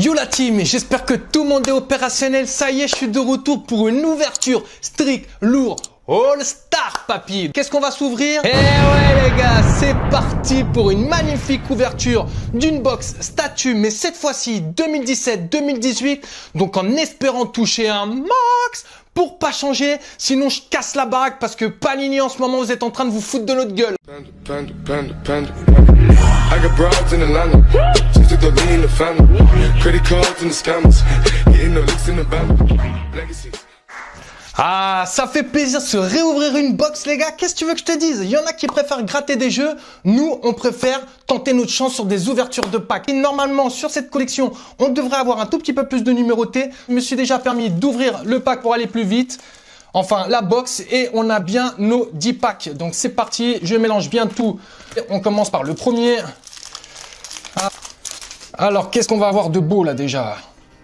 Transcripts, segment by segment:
Yo la team, j'espère que tout le monde est opérationnel. Ça y est, je suis de retour pour une ouverture strict, lourd, all-star papy. Qu'est-ce qu'on va s'ouvrir? Eh ouais les gars, c'est parti pour une magnifique ouverture d'une box statue, mais cette fois-ci 2017-2018. Donc en espérant toucher un max pour pas changer, sinon je casse la baraque parce que Panini en ce moment vous êtes en train de vous foutre de notre gueule. I got broads in Atlanta, just to the lean the family, credit cards and the scammers, getting the licks in the band, legacies. Ah, ça fait plaisir de se réouvrir une box, les gars. Qu'est-ce que tu veux que je te dise? Il y en a qui préfèrent gratter des jeux. Nous, on préfère tenter notre chance sur des ouvertures de packs. Et normalement, sur cette collection, on devrait avoir un tout petit peu plus de numérotés. Je me suis déjà permis d'ouvrir le pack pour aller plus vite. Enfin, la box, et on a bien nos 10 packs. Donc, c'est parti. Je mélange bien tout. On commence par le premier. Alors, qu'est-ce qu'on va avoir de beau, là, déjà?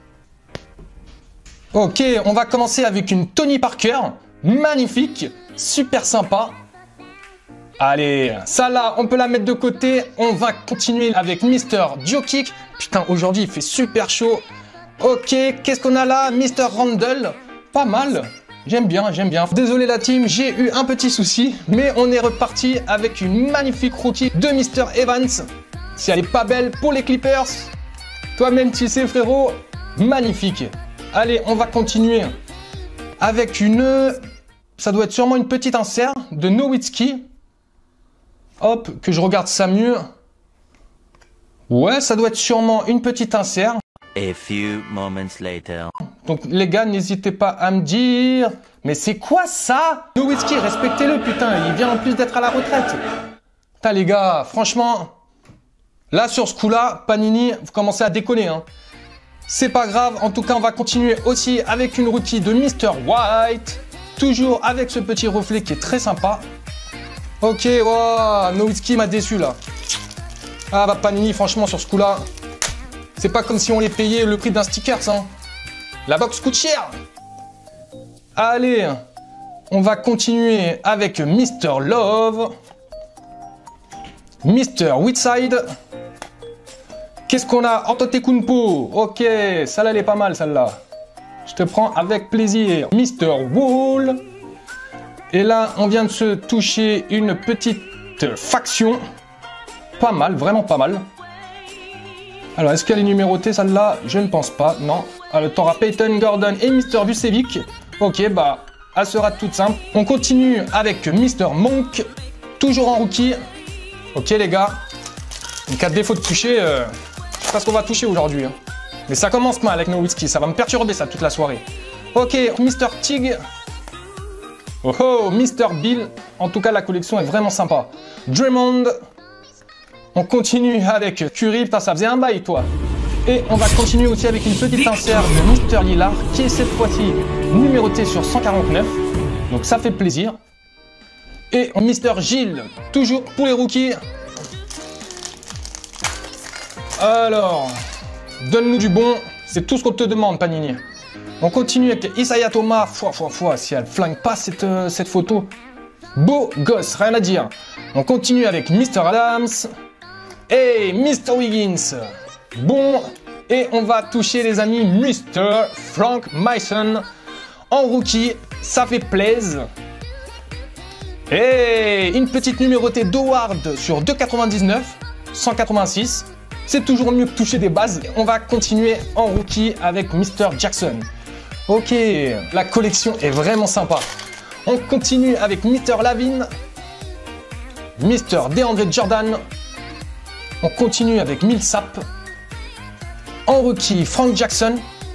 Ok, on va commencer avec une Tony Parker, magnifique, super sympa. Allez, ça là, on peut la mettre de côté. On va continuer avec Mr. Jokic. Putain, aujourd'hui, il fait super chaud. Ok, qu'est-ce qu'on a là? Mr. Randle, pas mal. J'aime bien, j'aime bien. Désolé la team, j'ai eu un petit souci, mais on est reparti avec une magnifique rookie de Mr. Evans. Si elle est pas belle pour les Clippers, toi-même tu sais frérot, magnifique. Allez, on va continuer avec une... Ça doit être sûrement une petite insert de Nowitzki. Hop, que je regarde ça mieux. Ouais, ça doit être sûrement une petite insert. A few moments later. Donc les gars, n'hésitez pas à me dire... Mais c'est quoi ça? Nowitzki, respectez-le putain, il vient en plus d'être à la retraite. Putain les gars, franchement... Là, sur ce coup-là, Panini, vous commencez à déconner, hein. C'est pas grave, en tout cas, on va continuer aussi avec une rookie de Mr. White. Toujours avec ce petit reflet qui est très sympa. Ok, wow, Nowitzki m'a déçu, là. Ah, bah, Panini, franchement, sur ce coup-là, c'est pas comme si on les payait le prix d'un sticker, hein. La box coûte cher. Allez, on va continuer avec Mr. Love. Mr. Whiteside. Qu'est-ce qu'on a? Antetokounmpo. Ok, celle-là, elle est pas mal, celle-là. Je te prends avec plaisir. Mr. Wall. Et là, on vient de se toucher une petite faction. Pas mal, vraiment pas mal. Alors, est-ce qu'elle est numérotée, celle-là? Je ne pense pas, non. Alors, t'auras Peyton Gordon et Mr. Vucevic. Ok, bah, elle sera toute simple. On continue avec Mr. Monk. Toujours en rookie. Ok, les gars. Donc, à défaut de toucher... Je sais pas ce qu'on va toucher aujourd'hui. Hein. Mais ça commence mal avec Nowitzki. Ça va me perturber ça toute la soirée. Ok, Mr. Tig. Oh oh, Mr. Bill. En tout cas, la collection est vraiment sympa. Draymond. On continue avec Curry. Putain, ça faisait un bail, toi. Et on va continuer aussi avec une petite insert de Mr. Lillard qui est cette fois-ci numérotée sur 149. Donc ça fait plaisir. Et Mr. Gilles. Toujours pour les rookies. Alors, donne-nous du bon, c'est tout ce qu'on te demande, Panini. On continue avec Isaiah Thomas, si elle flingue pas cette photo. Beau gosse, rien à dire. On continue avec Mr. Adams et Mr. Wiggins. Bon, et on va toucher les amis Mr. Frank Mason en rookie, ça fait plaisir. Et une petite numérotée d'Howard sur 2,99, 186. C'est toujours mieux que toucher des bases. On va continuer en rookie avec Mr. Jackson. Ok, la collection est vraiment sympa. On continue avec Mr. Lavin, Mr. DeAndre Jordan. On continue avec Millsap. En rookie, Frank Jackson.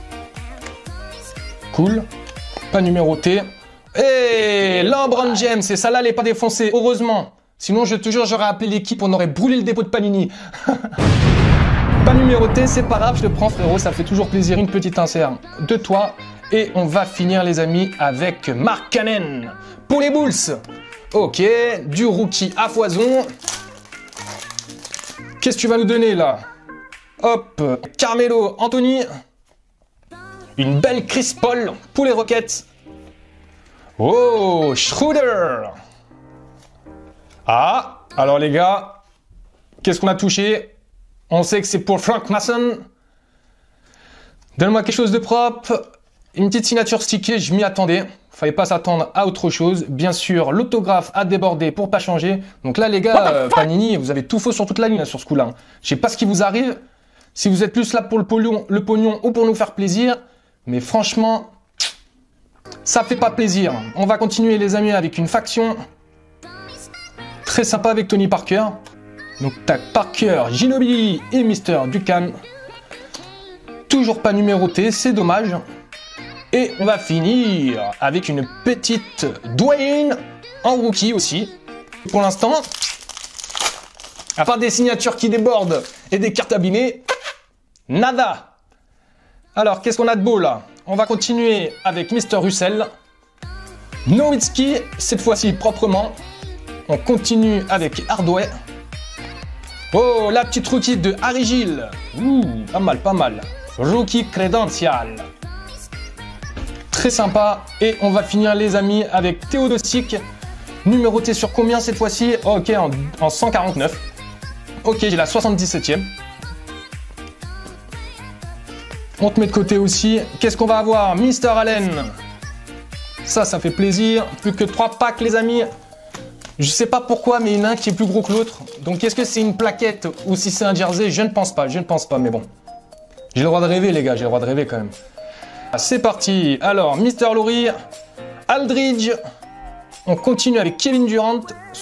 Cool. Pas numéroté. Et LeBron James, et ça là, elle n'est pas défoncée, heureusement. Sinon, je te jure, j'aurais appelé l'équipe, on aurait brûlé le dépôt de Panini. Pas numéroté, c'est pas grave, je le prends frérot, ça fait toujours plaisir, une petite insert de toi. Et on va finir les amis avec Mark Cannon pour les Bulls. Ok, du rookie à foison. Qu'est-ce que tu vas nous donner là? Hop, Carmelo Anthony. Une belle Chris Paul pour les Rockets. Oh, Schroeder. Ah, alors les gars, qu'est-ce qu'on a touché? On sait que c'est pour Frank Mason. Donne-moi quelque chose de propre. Une petite signature stickée, je m'y attendais. Fallait pas s'attendre à autre chose. Bien sûr, l'autographe a débordé pour pas changer. Donc là, les gars, Panini, vous avez tout faux sur toute la ligne là, sur ce coup-là. Je sais pas ce qui vous arrive. Si vous êtes plus là pour le pognon ou pour nous faire plaisir. Mais franchement, ça fait pas plaisir. On va continuer, les amis, avec une faction. Très sympa avec Tony Parker. Donc, tac, Parker, Ginobili et Mister Duncan. Toujours pas numéroté, c'est dommage. Et on va finir avec une petite Dwayne en rookie aussi. Pour l'instant, à part des signatures qui débordent et des cartes abîmées, nada. Alors, qu'est-ce qu'on a de beau là? On va continuer avec Mr. Russell. Nowitzki, cette fois-ci proprement. On continue avec Hardway. Oh, la petite rookie de Harry Gill. Ouh, pas mal, pas mal. Rookie Credential. Très sympa. Et on va finir, les amis, avec Theodosic. Numéroté sur combien cette fois-ci? Ok, en 149. Ok, j'ai la 77e. On te met de côté aussi. Qu'est-ce qu'on va avoir? Mr. Allen. Ça fait plaisir. Plus que 3 packs, les amis. Je sais pas pourquoi, mais il y en a un qui est plus gros que l'autre. Donc, est-ce que c'est une plaquette ou si c'est un jersey? Je ne pense pas, mais bon. J'ai le droit de rêver, les gars, j'ai le droit de rêver quand même. C'est parti. Alors, Mr. Lowry, Aldridge. On continue avec Kevin Durant.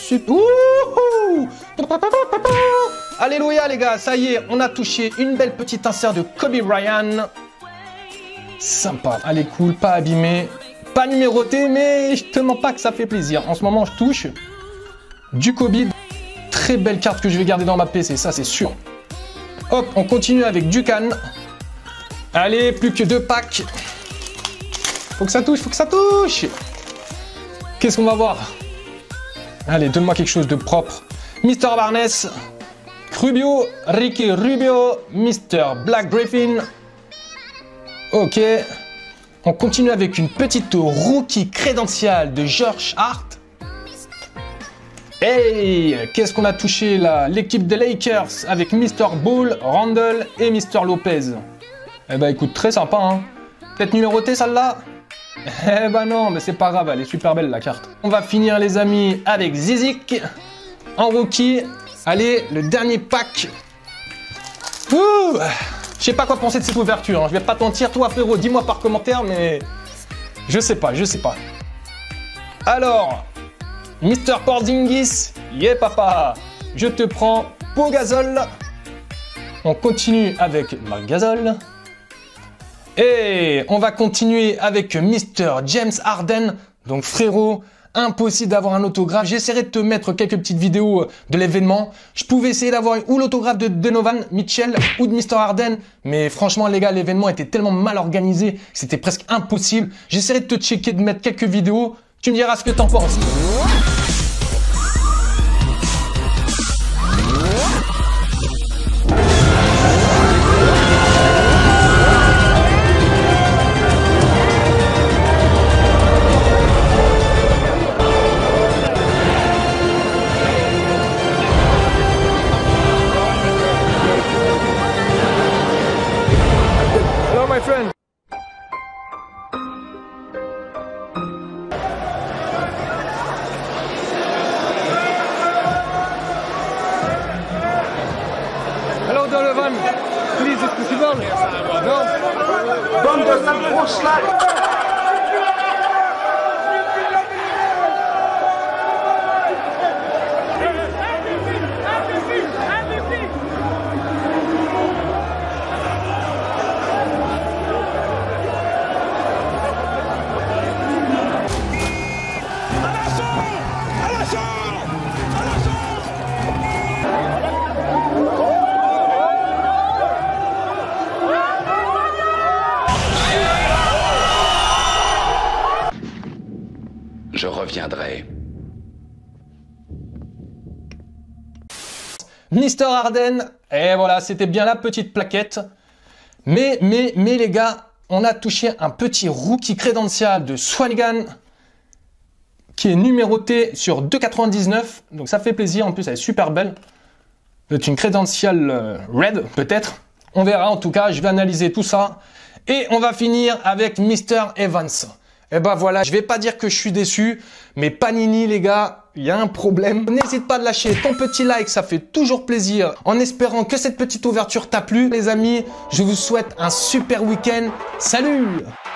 Alléluia, les gars, ça y est, on a touché une belle petite insert de Kobe Bryant. Sympa, allez, cool, pas abîmé, pas numéroté, mais je te mens pas que ça fait plaisir. En ce moment, je touche du Kobe. Très belle carte que je vais garder dans ma PC, ça c'est sûr. Hop, on continue avec Duncan. Allez, plus que 2 packs. Faut que ça touche, faut que ça touche. Qu'est-ce qu'on va voir? Allez, donne-moi quelque chose de propre. Mr. Barnes, Rubio, Ricky Rubio, Mr. Black Griffin. Ok. On continue avec une petite rookie crédentiale de Josh Hart. Hey, qu'est-ce qu'on a touché là? L'équipe des Lakers avec Mr. Ball, Randall et Mr. Lopez. Eh ben écoute, très sympa, hein. Peut-être numérotée celle-là? Eh ben non, mais c'est pas grave, elle est super belle la carte. On va finir, les amis, avec Zizik en rookie. Allez, le dernier pack. Ouh, je sais pas quoi penser de cette ouverture, hein. Je vais pas te mentir, toi frérot, dis-moi par commentaire, mais je sais pas. Alors, Mr. Porzingis, yeah papa, je te prends Pau Gasol. On continue avec Marc Gasol. Et on va continuer avec Mr. James Harden. Donc frérot, impossible d'avoir un autographe. J'essaierai de te mettre quelques petites vidéos de l'événement. Je pouvais essayer d'avoir ou l'autographe de Donovan Mitchell ou de Mr. Harden. Mais franchement les gars, l'événement était tellement mal organisé que c'était presque impossible. J'essaierai de te checker, de mettre quelques vidéos. Tu me diras ce que t'en penses. Hello my friend. Hello Donovan, please, is possible? No. Donne de cette grosse là. Je reviendrai. Mr. Harden, et voilà, c'était bien la petite plaquette. Mais les gars, on a touché un petit rookie crédential de Swanigan qui est numéroté sur 2,99. Donc ça fait plaisir, en plus elle est super belle. C'est une crédentiale red, peut-être. On verra, en tout cas, je vais analyser tout ça. Et on va finir avec Mr. Evans. Et ben voilà, je vais pas dire que je suis déçu, mais Panini les gars, il y a un problème. N'hésite pas à lâcher ton petit like, ça fait toujours plaisir. En espérant que cette petite ouverture t'a plu. Les amis, je vous souhaite un super week-end. Salut!